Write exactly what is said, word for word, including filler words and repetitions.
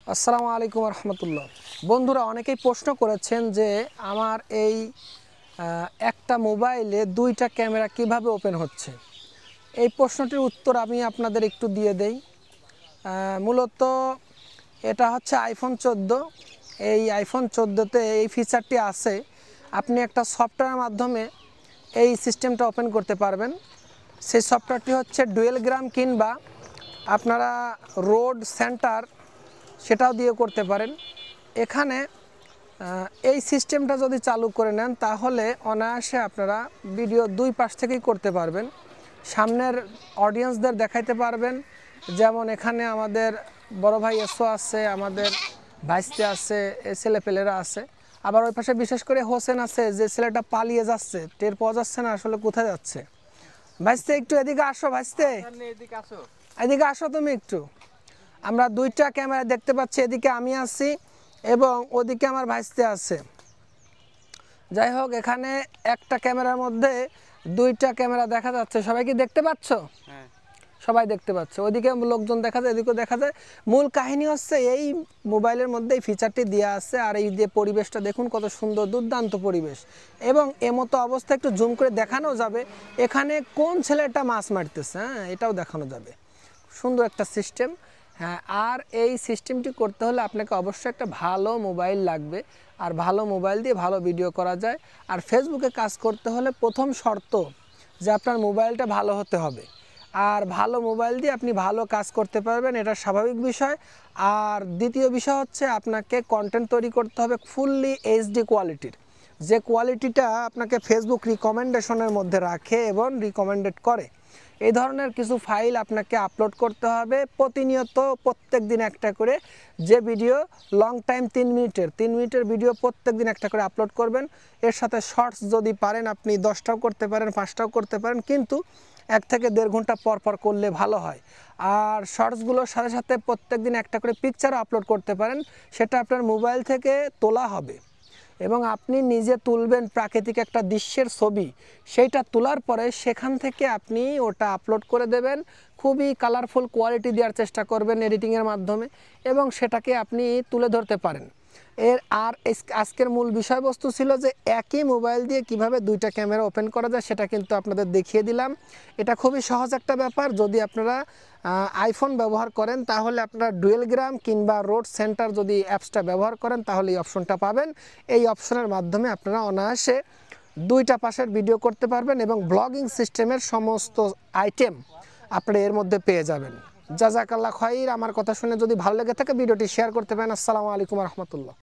আসসালামু আলাইকুম রহমতুল্লাহ। বন্ধুরা অনেকেই প্রশ্ন করেছেন যে আমার এই একটা মোবাইলে দুইটা ক্যামেরা কিভাবে ওপেন হচ্ছে। এই প্রশ্নটির উত্তর আমি আপনাদের একটু দিয়ে দেই। মূলত এটা হচ্ছে আইফোন চোদ্দো। এই আইফোন চোদ্দোতে এই ফিচারটি আছে, আপনি একটা সফটওয়্যারের মাধ্যমে এই সিস্টেমটা ওপেন করতে পারবেন। সেই সফটওয়্যারটি হচ্ছে ডুয়েল গ্রাম কিংবা আপনারা রোড সেন্টার সেটাও দিয়ে করতে পারেন। এখানে এই সিস্টেমটা যদি চালু করে নেন তাহলে অনায়াসে আপনারা ভিডিও দুই পাশ থেকেই করতে পারবেন। সামনের অডিয়েন্সদের দেখাইতে পারবেন, যেমন এখানে আমাদের বড় ভাই এসো আছে, আমাদের ভাইস্তে আছে, এই ছেলেপেলেরা আছে। আবার ওই পাশে বিশেষ করে হোসেন আছে, যে ছেলেটা পালিয়ে যাচ্ছে, টের পাওয়া যাচ্ছে না আসলে কোথায় যাচ্ছে। ভাইস্তে একটু এদিকে আসো, ভাইস্তে এদিকে আসো তুমি একটু। আমরা দুইটা ক্যামেরা দেখতে পাচ্ছি, এদিকে আমি আছি এবং ওদিকে আমার ভাইস্তে আছে। যাই হোক, এখানে একটা ক্যামেরার মধ্যে দুইটা ক্যামেরা দেখা যাচ্ছে। সবাই কি দেখতে পাচ্ছ? হ্যাঁ, সবাই দেখতে পাচ্ছে। ওইদিকে লোকজন দেখা যায়, এদিকেও দেখা যায়। মূল কাহিনী হচ্ছে এই মোবাইলের মধ্যে এই ফিচারটি দেওয়া আছে। আর এই যে পরিবেশটা দেখুন, কত সুন্দর, দুর্দান্ত পরিবেশ। এবং এমতো অবস্থা একটু জুম করে দেখানো যাবে এখানে কোন ছেলেটা মাছ মারতেছে, হ্যাঁ এটাও দেখানো যাবে। সুন্দর একটা সিস্টেম। হ্যাঁ, আর এই সিস্টেমটি করতে হলে আপনাকে অবশ্যই একটা ভালো মোবাইল লাগবে। আর ভালো মোবাইল দিয়ে ভালো ভিডিও করা যায়। আর ফেসবুকে কাজ করতে হলে প্রথম শর্ত যে আপনার মোবাইলটা ভালো হতে হবে। আর ভালো মোবাইল দিয়ে আপনি ভালো কাজ করতে পারবেন, এটা স্বাভাবিক বিষয়। আর দ্বিতীয় বিষয় হচ্ছে আপনাকে কন্টেন্ট তৈরি করতে হবে ফুললি এইচডি কোয়ালিটির, যে কোয়ালিটিটা আপনাকে ফেসবুক রিকমেন্ডেশনের মধ্যে রাখে এবং রিকমেন্ডেড করে। এই ধরনের কিছু ফাইল আপনাকে আপলোড করতে হবে প্রতিনিয়ত, প্রত্যেক দিন একটা করে। যে ভিডিও লং টাইম তিন মিনিটের তিন মিনিটের ভিডিও প্রত্যেক দিন একটা করে আপলোড করবেন। এর সাথে শর্টস যদি পারেন আপনি দশটাও করতে পারেন, পাঁচটাও করতে পারেন, কিন্তু এক থেকে দেড় ঘন্টা পর পর করলে ভালো হয়। আর শর্টসগুলোর সাথে সাথে প্রত্যেক দিন একটা করে পিকচারও আপলোড করতে পারেন। সেটা আপনার মোবাইল থেকে তোলা হবে এবং আপনি নিজে তুলবেন প্রাকৃতিক একটা দৃশ্যের ছবি। সেইটা তোলার পরে সেখান থেকে আপনি ওটা আপলোড করে দেবেন। খুবই কালারফুল কোয়ালিটি দেওয়ার চেষ্টা করবেন এডিটিংয়ের মাধ্যমে এবং সেটাকে আপনি তুলে ধরতে পারেন। এর আর আজকের মূল বিষয়বস্তু ছিল যে একই মোবাইল দিয়ে কিভাবে দুইটা ক্যামেরা ওপেন করা যায়, সেটা কিন্তু আপনাদের দেখিয়ে দিলাম। এটা খুবই সহজ একটা ব্যাপার। যদি আপনারা আইফোন ব্যবহার করেন তাহলে আপনারা ডুয়েল গ্রাম কিংবা রোড সেন্টার যদি অ্যাপসটা ব্যবহার করেন তাহলে এই অপশনটা পাবেন। এই অপশনের মাধ্যমে আপনারা অনায়াসে দুইটা পাশের ভিডিও করতে পারবেন এবং ব্লগিং সিস্টেমের সমস্ত আইটেম আপনারা এর মধ্যে পেয়ে যাবেন। জাজাকাল্লাহ খাইর। আমার কথা শুনে যদি ভালো লেগে থাকে ভিডিওটি শেয়ার করতে পারেন। আসসালামু আলাইকুম রহমতুল্লাহ।